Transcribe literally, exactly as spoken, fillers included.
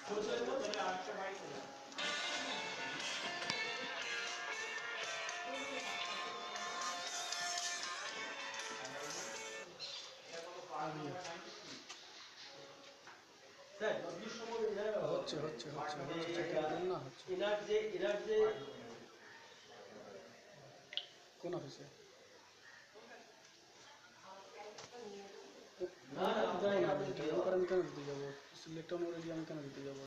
হচ্ছে হচ্ছে হচ্ছে না হচ্ছে কোন অফিসে আমি কেন দিতে যাবো? সিলেক্ট অনুযায়ী আমি কেন দিতে যাবো?